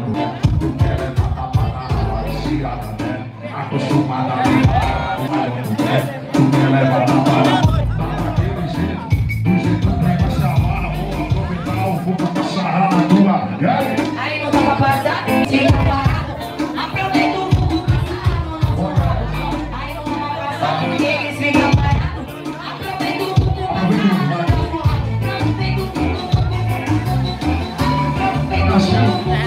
Acostumada a tu me leva na bala. Daquele jeito, do jeito que vai se amar. Vou aproveitar o fogo pra sarrar na tua. Aí não dá pra passar, fica parado. Aproveita o fogo pra sarrar no nosso lado. Aí não dá pra passar, eles ficam parados. Aproveita o fogo pra sarrar no nosso lado. Aproveita o fogo pra sarrar no nosso lado.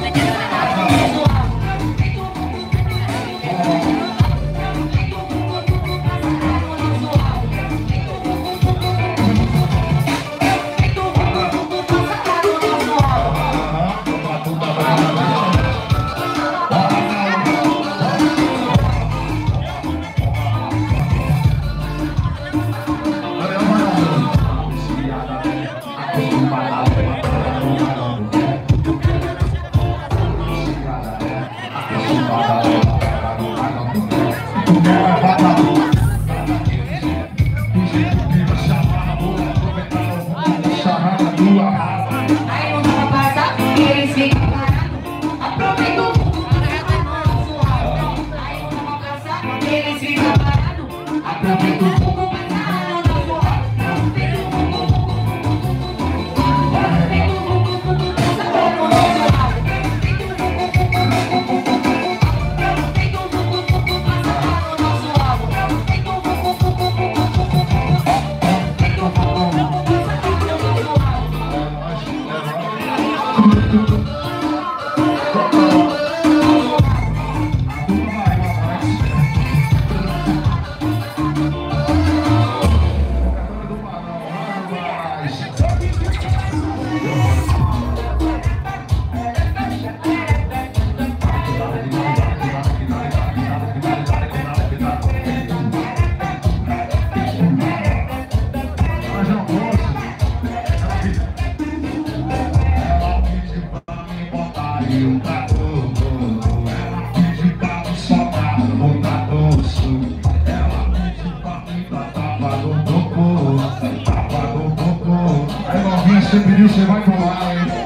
Você pediu, você vai tomar, hein?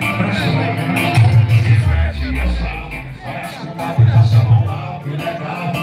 Legal.